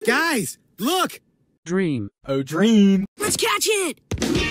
Guys, look! Dream. Oh, dream. Let's catch it!